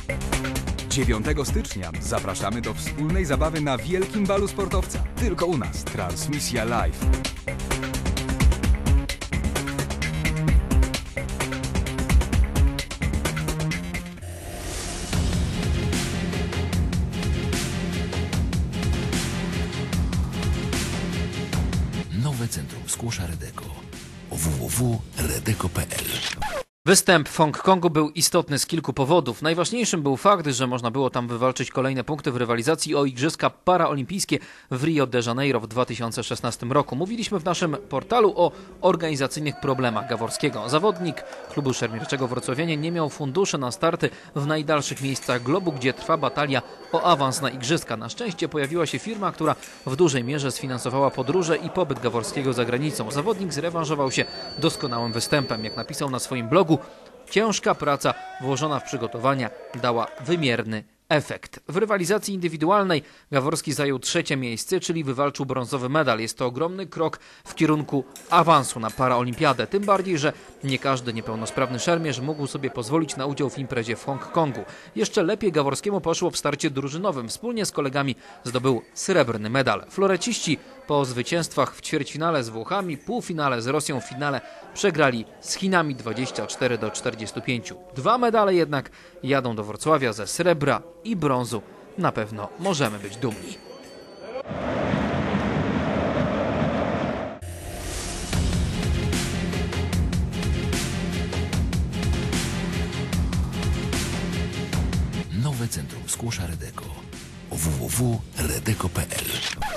9 stycznia zapraszamy do wspólnej zabawy na wielkim balu sportowca. Tylko u nas. Transmisja live. Nowe centrum skłosza Redeko. www.redeko.pl. Występ w Hongkongu był istotny z kilku powodów. Najważniejszym był fakt, że można było tam wywalczyć kolejne punkty w rywalizacji o Igrzyska Paraolimpijskie w Rio de Janeiro w 2016 roku. Mówiliśmy w naszym portalu o organizacyjnych problemach Gaworskiego. Zawodnik klubu szermierczego wrocławianie nie miał funduszy na starty w najdalszych miejscach globu, gdzie trwa batalia o awans na Igrzyska. Na szczęście pojawiła się firma, która w dużej mierze sfinansowała podróże i pobyt Gaworskiego za granicą. Zawodnik zrewanżował się doskonałym występem. Jak napisał na swoim blogu, ciężka praca włożona w przygotowania dała wymierny efekt. W rywalizacji indywidualnej Gaworski zajął 3. miejsce, czyli wywalczył brązowy medal. Jest to ogromny krok w kierunku awansu na paraolimpiadę. Tym bardziej, że nie każdy niepełnosprawny szermierz mógł sobie pozwolić na udział w imprezie w Hongkongu. Jeszcze lepiej Gaworskiemu poszło w starcie drużynowym. Wspólnie z kolegami zdobył srebrny medal. Floreciści po zwycięstwach w ćwierćfinale z Włochami, półfinale z Rosją, w finale przegrali z Chinami 24-45. 2 medale jednak jadą do Wrocławia. Ze srebra i brązu na pewno możemy być dumni. Nowe centrum skłosza Redeko. www.redeko.pl.